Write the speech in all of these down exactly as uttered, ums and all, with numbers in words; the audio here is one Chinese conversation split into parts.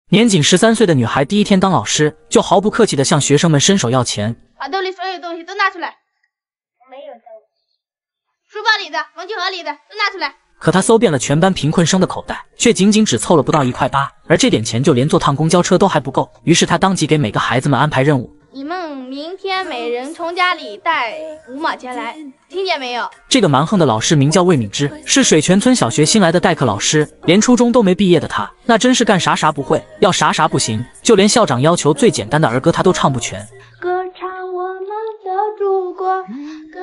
年仅十三岁的女孩第一天当老师，就毫不客气地向学生们伸手要钱。 把兜里所有东西都拿出来。 没有兜。 书包里的、文具盒里的都拿出来。 可她搜遍了全班贫困生的口袋，却仅仅只凑了不到一块八，而这点钱就连坐趟公交车都还不够。于是她当即给每个孩子们安排任务。 你们明天每人从家里带五毛钱来，听见没有？ 这个蛮横的老师名叫魏敏之，是水泉村小学新来的代课老师，连初中都没毕业的他，那真是干啥啥不会，要啥啥不行，就连校长要求最简单的儿歌他都唱不全。 歌唱我们的祖国，歌。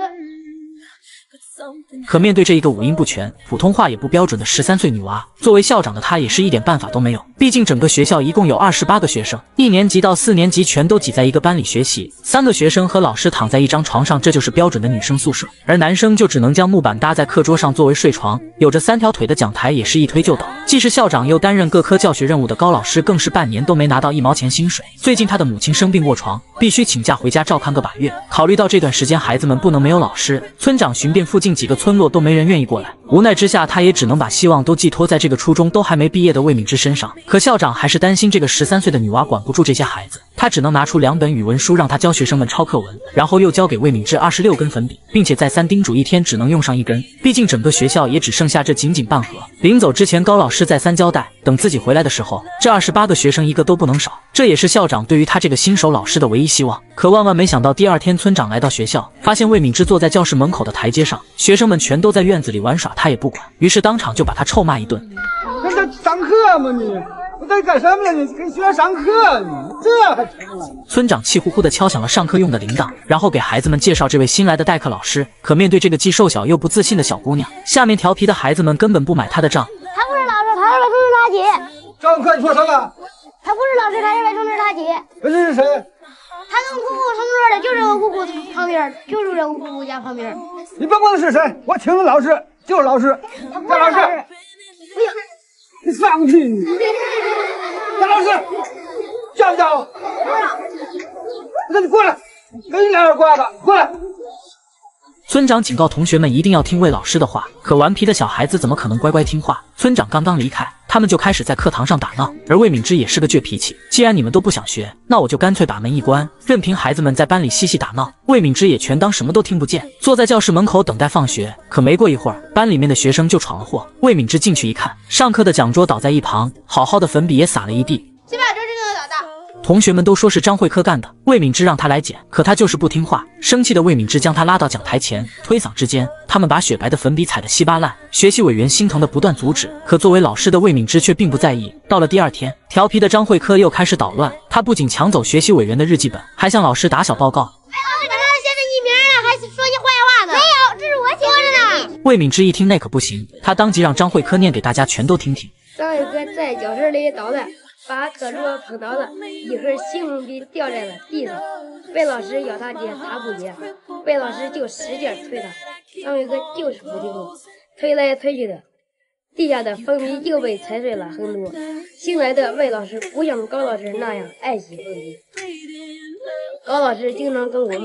可面对这一个五音不全、普通话也不标准的十三岁女娃，作为校长的她也是一点办法都没有。毕竟整个学校一共有二十八个学生，一年级到四年级全都挤在一个班里学习，三个学生和老师躺在一张床上，这就是标准的女生宿舍。而男生就只能将木板搭在课桌上作为睡床，有着三条腿的讲台也是一推就倒。既是校长又担任各科教学任务的高老师，更是半年都没拿到一毛钱薪水。最近他的母亲生病卧床，必须请假回家照看个把月。考虑到这段时间孩子们不能没有老师，村长寻遍附近几个村落都没人愿意过来，无奈之下，他也只能把希望都寄托在这个初中都还没毕业的魏敏之身上。可校长还是担心这个十三岁的女娃管不住这些孩子，他只能拿出两本语文书让他教学生们抄课文，然后又交给魏敏之二十六根粉笔，并且再三叮嘱一天只能用上一根，毕竟整个学校也只剩下这仅仅半盒。临走之前，高老师再三交代，等自己回来的时候，这二十八个学生一个都不能少。这也是校长对于他这个新手老师的唯一希望。可万万没想到，第二天村长来到学校，发现魏敏之坐在教室门口的台阶上，学生们全都在院子里玩耍，他也不管，于是当场就把他臭骂一顿。 那这上课吗你？我在干什么呀？你给学生上课，你这还成了？ 村长气呼呼地敲响了上课用的铃铛，然后给孩子们介绍这位新来的代课老师。可面对这个既瘦小又不自信的小姑娘，下面调皮的孩子们根本不买她的账。 他不是老师，他是卫生纸大姐。 张快，你说什么？ 他不是老师，他是卫生纸大姐。 这是谁？ 他跟姑姑同桌的，就这个姑姑旁边，就是这个姑姑家旁边。 你甭管他是谁，我请的老师就是老师。张老师， 哎呀， 你放屁！张老师，叫不叫？那你过来，给你两耳刮子，过来。 村长警告同学们一定要听魏老师的话，可顽皮的小孩子怎么可能乖乖听话？村长刚刚离开，他们就开始在课堂上打闹，而魏敏之也是个倔脾气，既然你们都不想学，那我就干脆把门一关，任凭孩子们在班里嬉戏打闹。魏敏之也全当什么都听不见，坐在教室门口等待放学。可没过一会儿，班里面的学生就闯了祸。魏敏之进去一看，上课的讲桌倒在一旁，好好的粉笔也洒了一地。 谁把这真正的老大？ 同学们都说是张慧科干的，魏敏之让他来捡，可他就是不听话。生气的魏敏之将他拉到讲台前，推搡之间，他们把雪白的粉笔踩得稀巴烂。学习委员心疼的不断阻止，可作为老师的魏敏之却并不在意。到了第二天，调皮的张慧科又开始捣乱，他不仅抢走学习委员的日记本，还向老师打小报告。 老师刚刚写的你名了，还是说你坏话呢？没有，这是我写的呢。 魏敏之一听那可不行，他当即让张慧科念给大家全都听听。 张一哥在教室里捣乱，把课桌碰倒了，一会儿信用笔掉在了地上。魏老师要他接，他不接，魏老师就使劲推他，张一哥就是不听话，推来推去的，地下的粉笔又被踩碎了很多。新来的魏老师不像高老师那样爱惜粉笔，高老师经常跟我们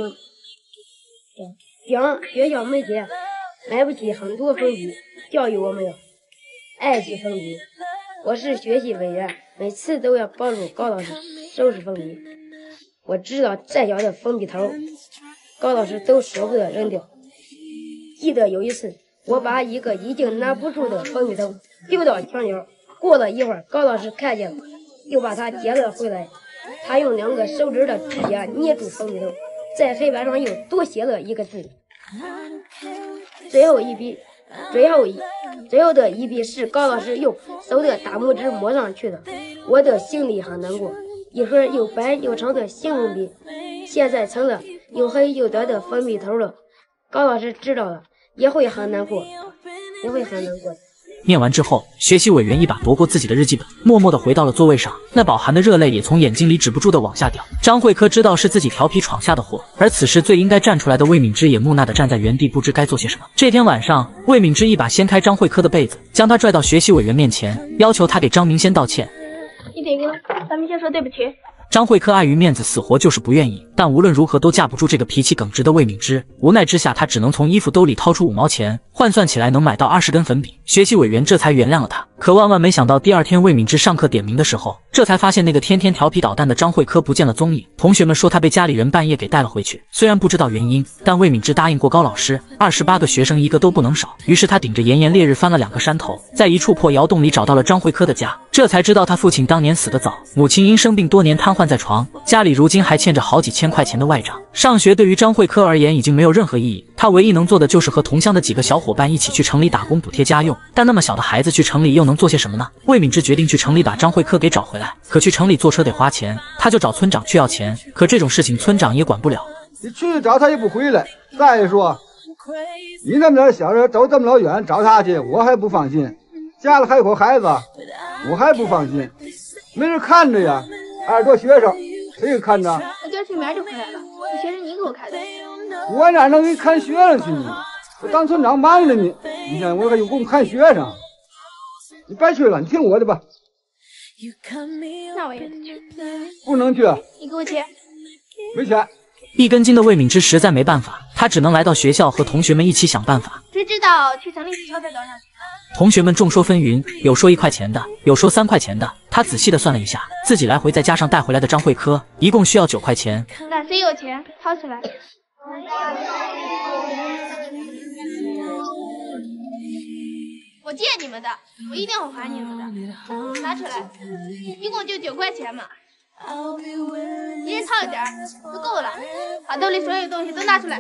讲学校没钱，买不起很多粉笔，教育我们要爱惜粉笔。我是学习委员，每次都要帮助高老师收拾粉笔。我知道再小的粉笔头，高老师都舍不得扔掉。记得有一次，我把一个已经拿不住的粉笔头丢到墙角，过了一会儿，高老师看见了，又把它捡了回来。他用两个手指的指甲捏住粉笔头，在黑板上又多写了一个字。最后一笔。最后一最后的一笔是高老师用手的大拇指抹上去的，我的心里很难过。一会儿又白又长的信用笔，现在成了又黑又短的粉笔头了。高老师知道了，也会很难过，也会很难过。 念完之后，学习委员一把夺过自己的日记本，默默地回到了座位上，那饱含的热泪也从眼睛里止不住地往下掉。张慧科知道是自己调皮闯下的祸，而此时最应该站出来的魏敏之也木讷地站在原地，不知该做些什么。这天晚上，魏敏之一把掀开张慧科的被子，将他拽到学习委员面前，要求他给张明先道歉。 一点哥，咱们先说对不起。 张慧科碍于面子，死活就是不愿意，但无论如何都架不住这个脾气耿直的魏敏之。无奈之下，他只能从衣服兜里掏出五毛钱，换算起来能买到二十根粉笔。学习委员这才原谅了他。 可万万没想到，第二天魏敏之上课点名的时候，这才发现那个天天调皮捣蛋的张慧科不见了踪影。同学们说他被家里人半夜给带了回去，虽然不知道原因，但魏敏之答应过高老师，二十八个学生一个都不能少。于是他顶着炎炎烈日翻了两个山头，在一处破窑洞里找到了张慧科的家，这才知道他父亲当年死得早，母亲因生病多年瘫痪在床，家里如今还欠着好几千块钱的外账。上学对于张慧科而言已经没有任何意义，他唯一能做的就是和同乡的几个小伙伴一起去城里打工补贴家用。但那么小的孩子去城里又能做些什么呢？魏敏之决定去城里把张慧科给找回来，可去城里坐车得花钱，他就找村长去要钱，可这种事情村长也管不了。 你去找他也不回来，再说你那么点小人走这么老远找他去，我还不放心。家里还有口孩子，我还不放心，没人看着呀。二十多学生，谁给看着？ 我今儿明儿就回来了，这学生你给我看的。 我哪能给你看学生去呢？我当村长忙着呢，你看我还有功夫看学生。你别去了，你听我的吧。 那我也得去。 不能去。 你给我钱。 没钱。 一根筋的魏敏之实在没办法，他只能来到学校和同学们一起想办法。 谁知道去城里取钞票多少钱？ 同学们众说纷纭，有说一块钱的，有说三块钱的。他仔细的算了一下，自己来回再加上带回来的张慧科，一共需要九块钱。 那谁有钱掏出来？我借你们的，我一定会还你们的。拿出来，一共就九块钱嘛。一人掏一点就够了。把兜里所有东西都拿出来，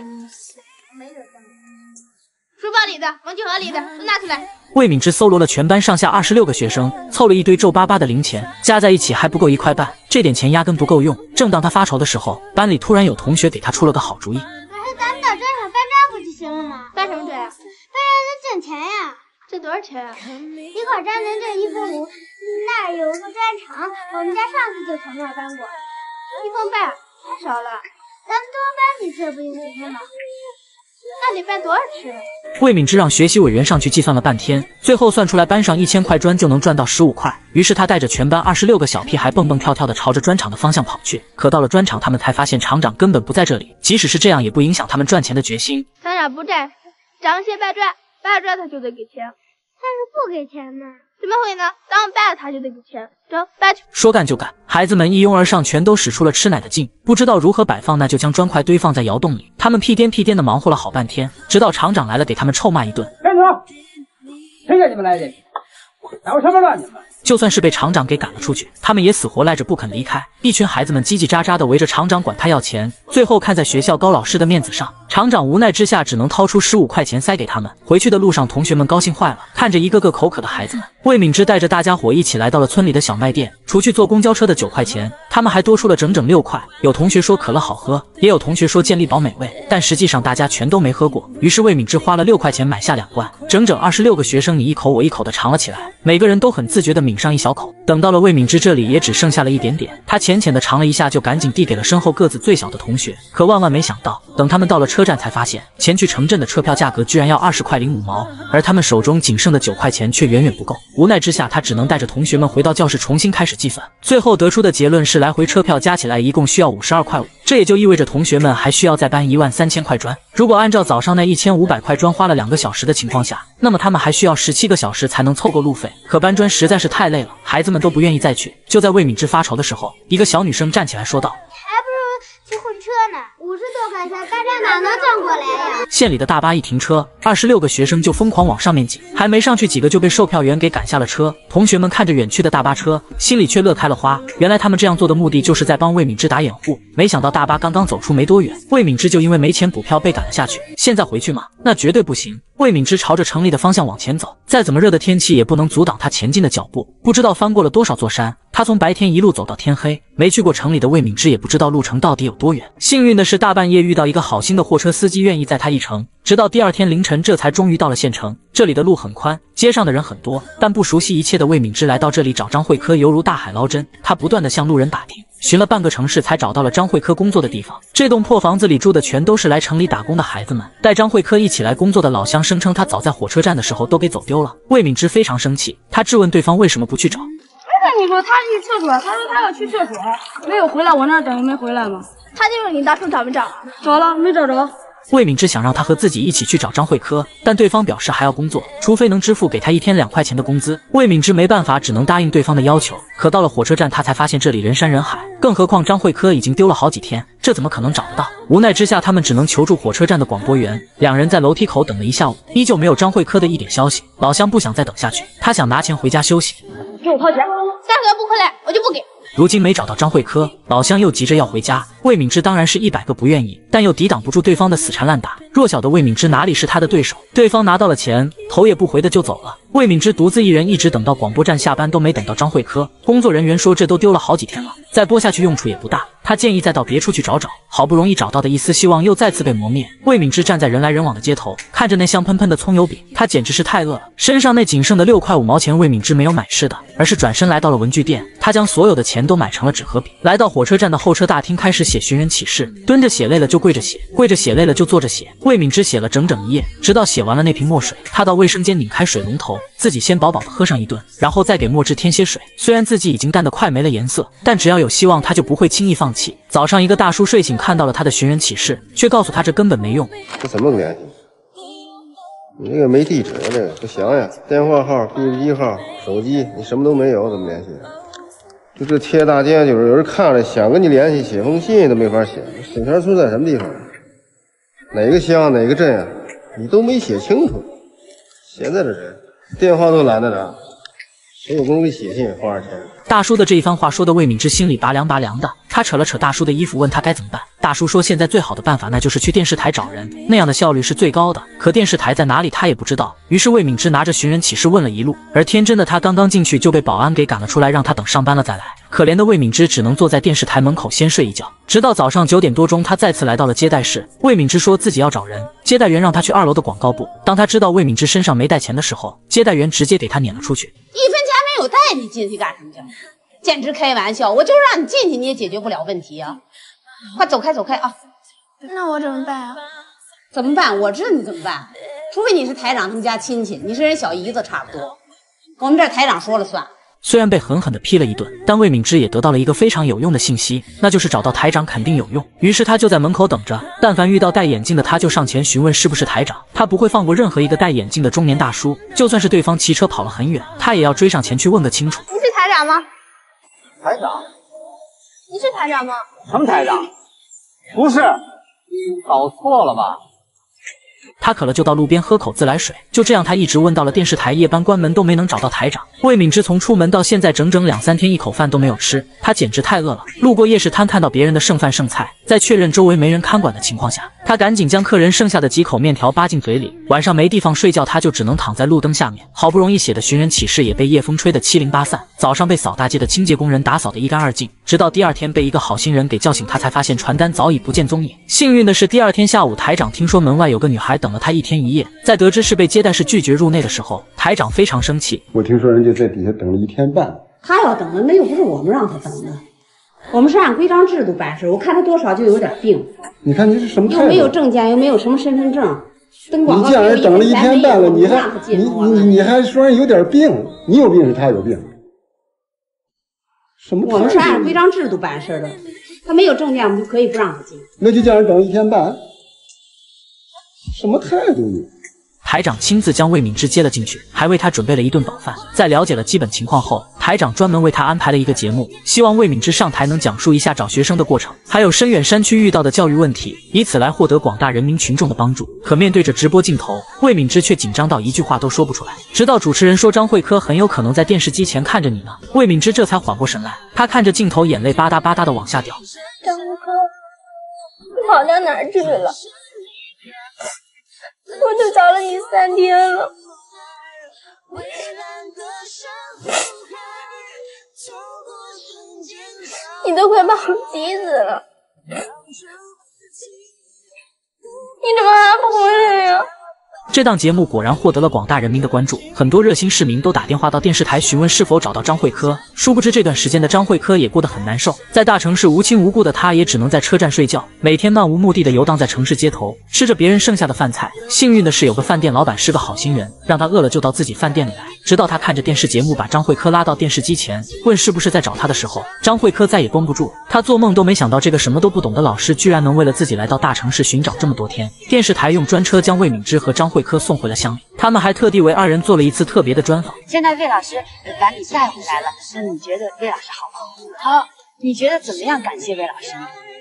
书包里的、文具盒里的都拿出来。 魏敏之搜罗了全班上下二十六个学生，凑了一堆皱巴巴的零钱，加在一起还不够一块半，这点钱压根不够用。正当他发愁的时候，班里突然有同学给他出了个好主意。 老师，咱们到砖厂搬砖不就行了吗？ 搬什么砖呀？ 搬砖能挣钱呀。 挣多少钱啊？ 一块砖能挣一分五。那儿有个砖厂，我们家上次就从那儿搬过。 一分半，太少了。 咱们多搬几次不就行了吗？ 那得搬多少次？ 魏敏之让学习委员上去计算了半天，最后算出来搬上一千块砖就能赚到十五块。于是他带着全班二十六个小屁孩蹦蹦跳跳的朝着砖厂的方向跑去。可到了砖厂，他们才发现厂长根本不在这里。即使是这样，也不影响他们赚钱的决心。 厂长不在，长先搬砖，搬了砖他就得给钱。 他是不给钱呢？ 怎么会呢？咱们搬了他就得给钱。走，搬去。 说干就干，孩子们一拥而上，全都使出了吃奶的劲，不知道如何摆放，那就将砖块堆放在窑洞里。他们屁颠屁颠的忙活了好半天，直到厂长来了，给他们臭骂一顿。 站住！谁叫你们来的？捣什么乱你们？ 就算是被厂长给赶了出去，他们也死活赖着不肯离开。一群孩子们叽叽喳喳的围着厂长管他要钱，最后看在学校高老师的面子上，厂长无奈之下只能掏出十五块钱塞给他们。回去的路上，同学们高兴坏了，看着一个个口渴的孩子们，魏敏之带着大家伙一起来到了村里的小卖店。除去坐公交车的九块钱，他们还多出了整整六块。有同学说可乐好喝，也有同学说健力宝美味，但实际上大家全都没喝过。于是魏敏之花了六块钱买下两罐，整整二十六个学生你一口我一口的尝了起来，每个人都很自觉的抿上一小口。等到了魏敏之这里，也只剩下了一点点，他浅浅的尝了一下，就赶紧递给了身后个子最小的同学。可万万没想到，等他们到了车站，才发现前去城镇的车票价格居然要二十块零五毛，而他们手中仅剩的九块钱却远远不够。无奈之下，他只能带着同学们回到教室重新开始计算。最后得出的结论是，来回车票加起来一共需要五十二块五，这也就意味着同学们还需要再搬一万三千块砖。如果按照早上那一千五百块砖花了两个小时的情况下，那么他们还需要十七个小时才能凑够路费。可搬砖实在是太累了，孩子们都不愿意再去。就在魏敏之发愁的时候，一个小女生站起来说道：“ 还不如骑混车呢，五十多块钱，大家哪能挣过来呀？” 县里的大巴一停车，二十六个学生就疯狂往上面挤，还没上去几个就被售票员给赶下了车。同学们看着远去的大巴车，心里却乐开了花。原来他们这样做的目的就是在帮魏敏之打掩护。没想到大巴刚刚走出没多远，魏敏之就因为没钱补票被赶了下去。现在回去吗？那绝对不行。魏敏之朝着城里的方向往前走，再怎么热的天气也不能阻挡他前进的脚步。不知道翻过了多少座山，他从白天一路走到天黑。没去过城里的魏敏之也不知道路程到底有多远。幸运的是，大半夜遇到一个好心的货车司机，愿意载他一程。直到第二天凌晨，这才终于到了县城。这里的路很宽，街上的人很多，但不熟悉一切的魏敏之来到这里找张慧科，犹如大海捞针。他不断地向路人打听，寻了半个城市才找到了张慧科工作的地方。这栋破房子里住的全都是来城里打工的孩子们。带张慧科一起来工作的老乡声称，他早在火车站的时候都给走丢了。魏敏之非常生气，他质问对方为什么不去找。 我跟你说，他去厕所，他说他要去厕所，没有回来，我那等于没回来吗？ 他就是你当初找没找？ 找了，没找着。 魏敏之想让他和自己一起去找张慧科，但对方表示还要工作，除非能支付给他一天两块钱的工资。魏敏之没办法，只能答应对方的要求。可到了火车站，他才发现这里人山人海，更何况张慧科已经丢了好几天，这怎么可能找得到？无奈之下，他们只能求助火车站的广播员。两人在楼梯口等了一下午，依旧没有张慧科的一点消息。老乡不想再等下去，他想拿钱回家休息。 给我掏钱， 大哥不回来，我就不给。 如今没找到张慧科，老乡又急着要回家。魏敏之当然是一百个不愿意，但又抵挡不住对方的死缠烂打。弱小的魏敏之哪里是他的对手？对方拿到了钱，头也不回的就走了。魏敏之独自一人一直等到广播站下班都没等到张慧科。工作人员说这都丢了好几天了，再播下去用处也不大。他建议再到别处去找找。好不容易找到的一丝希望又再次被磨灭。魏敏之站在人来人往的街头，看着那香喷喷的葱油饼，他简直是太饿了。身上那仅剩的六块五毛钱，魏敏之没有买是的，而是转身来到了文具店。他将所有的钱都买成了纸和笔，来到火车站的候车大厅，开始写寻人启事。蹲着写累了就跪着写，跪着写累了就坐着写。魏敏之写了整整一夜，直到写完了那瓶墨水，他到卫生间拧开水龙头，自己先饱饱的喝上一顿，然后再给墨汁添些水。虽然自己已经淡得快没了颜色，但只要有希望，他就不会轻易放弃。早上一个大叔睡醒看到了他的寻人启事，却告诉他这根本没用。 这怎么联系？你这个没地址，这个不行呀，电话号、B B 机号、手机，你什么都没有，怎么联系？就这贴大街，就是有人看了想跟你联系，写封信都没法写。水泉村在什么地方？哪个乡哪个镇啊？你都没写清楚。现在这人电话都懒得打，谁有功夫给写信花点钱？ 大叔的这一番话说的魏敏之心里拔凉拔凉的，他扯了扯大叔的衣服，问他该怎么办。大叔说现在最好的办法那就是去电视台找人，那样的效率是最高的。可电视台在哪里他也不知道。于是魏敏之拿着寻人启事问了一路，而天真的他刚刚进去就被保安给赶了出来，让他等上班了再来。可怜的魏敏之只能坐在电视台门口先睡一觉，直到早上九点多钟，他再次来到了接待室。魏敏之说自己要找人，接待员让他去二楼的广告部。当他知道魏敏之身上没带钱的时候，接待员直接给他撵了出去。 一分钱没有带，你进去干什么去？简直开玩笑！我就是让你进去，你也解决不了问题啊！快走开，走开啊！ 那我怎么办啊？ 怎么办？我知道你怎么办，除非你是台长他们家亲戚，你是人小姨子差不多。我们这台长说了算。 虽然被狠狠地批了一顿，但魏敏之也得到了一个非常有用的信息，那就是找到台长肯定有用。于是他就在门口等着，但凡遇到戴眼镜的，他就上前询问是不是台长。他不会放过任何一个戴眼镜的中年大叔，就算是对方骑车跑了很远，他也要追上前去问个清楚。 你是台长吗？ 台长？ 你是台长吗？ 什么台长？不是，搞错了吧？ 他渴了就到路边喝口自来水，就这样他一直问到了电视台夜班关门都没能找到台长。魏敏之从出门到现在整整两三天一口饭都没有吃，他简直太饿了。路过夜市摊看到别人的剩饭剩菜，在确认周围没人看管的情况下，他赶紧将客人剩下的几口面条扒进嘴里。晚上没地方睡觉，他就只能躺在路灯下面。好不容易写的寻人启事也被夜风吹得七零八散，早上被扫大街的清洁工人打扫得一干二净，直到第二天被一个好心人给叫醒，他才发现传单早已不见踪影。幸运的是，第二天下午台长听说门外有个女孩等了他一天一夜，在得知是被接待室拒绝入内的时候，台长非常生气。 我听说人家在底下等了一天半， 他要等的那又不是我们让他等的，我们是按规章制度办事。我看他多少就有点病， 你看你是什么态度？ 又没有证件，又没有什么身份证，登广告你既然等了一天半了，你还你你你还说人有点病，你有病是他有病，什么？ 我们是按规章制度办事的，他没有证件，我们就可以不让他进。 那就叫人等一天半。什么态度你？ 台长亲自将魏敏之接了进去，还为他准备了一顿饱饭。在了解了基本情况后，台长专门为他安排了一个节目，希望魏敏之上台能讲述一下找学生的过程，还有深远山区遇到的教育问题，以此来获得广大人民群众的帮助。可面对着直播镜头，魏敏之却紧张到一句话都说不出来。直到主持人说张慧科很有可能在电视机前看着你呢，魏敏之这才缓过神来。他看着镜头，眼泪吧嗒吧嗒的往下掉。 张慧科，你跑到哪儿去了？我都找了你三天了，你都快把我急死了，你怎么还不回来呀？ 这档节目果然获得了广大人民的关注，很多热心市民都打电话到电视台询问是否找到张慧科。殊不知这段时间的张慧科也过得很难受，在大城市无亲无故的他也只能在车站睡觉，每天漫无目的的游荡在城市街头，吃着别人剩下的饭菜。幸运的是有个饭店老板是个好心人，让他饿了就到自己饭店里来。 直到他看着电视节目把张慧科拉到电视机前，问是不是在找他的时候，张慧科再也绷不住。他做梦都没想到这个什么都不懂的老师居然能为了自己来到大城市寻找这么多天。电视台用专车将魏敏之和张慧科送回了乡里，他们还特地为二人做了一次特别的专访。 现在魏老师把你带回来了，那你觉得魏老师好吗？好，你觉得怎么样？感谢魏老师。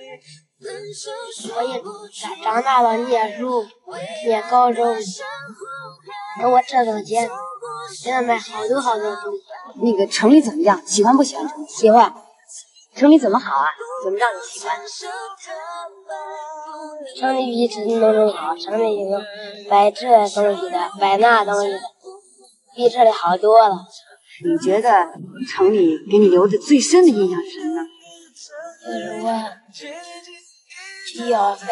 我也长大了念书，念高中，等我挣到钱，给他买好多好多东西。 那个城里怎么样？喜欢不喜欢城里？ 喜欢。 城里怎么好啊？怎么让你喜欢？ 城里比农村好，城里有摆这东西的，摆那东西的，比这里好多了。 你觉得城里给你留的最深的印象是什么呢？ 就是我需要饭，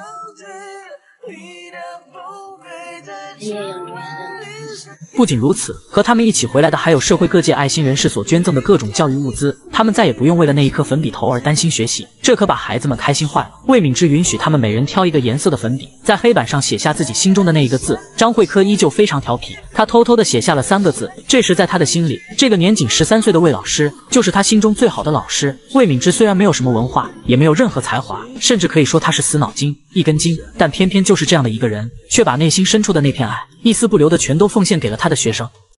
印象最深。 不仅如此，和他们一起回来的还有社会各界爱心人士所捐赠的各种教育物资，他们再也不用为了那一颗粉笔头而担心学习，这可把孩子们开心坏了。魏敏之允许他们每人挑一个颜色的粉笔，在黑板上写下自己心中的那一个字。张慧科依旧非常调皮，他偷偷地写下了三个字。这时在他的心里，这个年仅十三岁的魏老师就是他心中最好的老师。魏敏之虽然没有什么文化，也没有任何才华，甚至可以说他是死脑筋一根筋，但偏偏就是这样的一个人，却把内心深处的那片爱一丝不留的全都奉献给了他的学生。